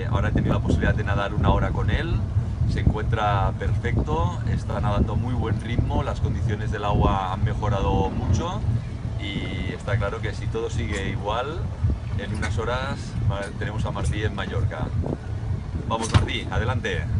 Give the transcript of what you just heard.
ahora he tenido la posibilidad de nadar una hora con él. Se encuentra perfecto, está nadando a muy buen ritmo, las condiciones del agua han mejorado mucho y está claro que si todo sigue igual, en unas horas tenemos a Martí en Mallorca. Vamos Martí, adelante.